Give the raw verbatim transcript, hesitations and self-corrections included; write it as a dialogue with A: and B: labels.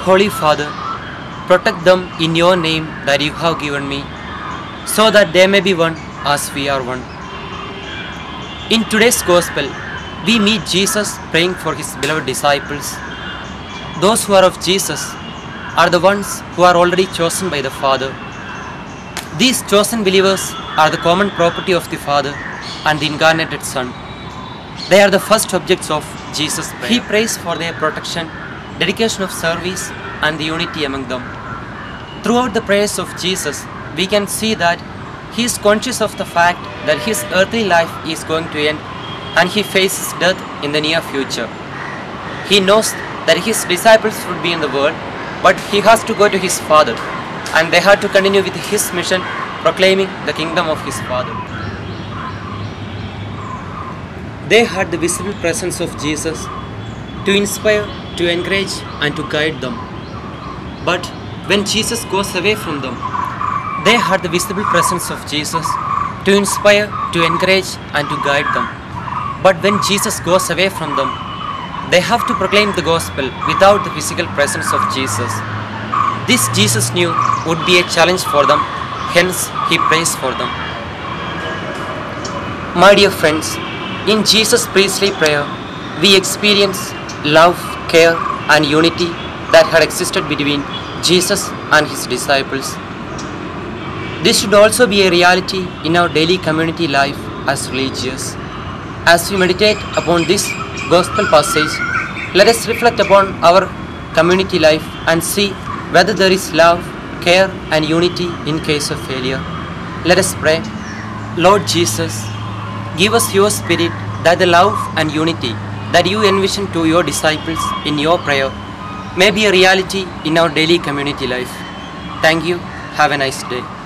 A: Holy Father, protect them in your name that you have given me, so that they may be one as we are one. In today's Gospel, we meet Jesus praying for his beloved disciples. Those who are of Jesus are the ones who are already chosen by the Father. These chosen believers are the common property of the Father and the incarnated Son. They are the first objects of Jesus' prayer. He prays for their protection, dedication of service, and the unity among them. Throughout the prayers of Jesus, we can see that he is conscious of the fact that his earthly life is going to end and he faces death in the near future. He knows that his disciples would be in the world, but he has to go to his Father, and they had to continue with his mission, proclaiming the kingdom of his Father. They had the visible presence of Jesus to inspire, to encourage, and to guide them. But when Jesus goes away from them, they had the visible presence of Jesus to inspire, to encourage, and to guide them. But when Jesus goes away from them, they have to proclaim the gospel without the physical presence of Jesus. This Jesus knew would be a challenge for them, hence he prays for them. My dear friends, in Jesus' priestly prayer, we experience love, care, and unity that had existed between Jesus and his disciples. This should also be a reality in our daily community life as religious. As we meditate upon this gospel passage, let us reflect upon our community life and see whether there is love, care, and unity in case of failure. Let us pray. Lord Jesus, give us your Spirit that the love and unity that you envision to your disciples in your prayer may be a reality in our daily community life. Thank you. Have a nice day.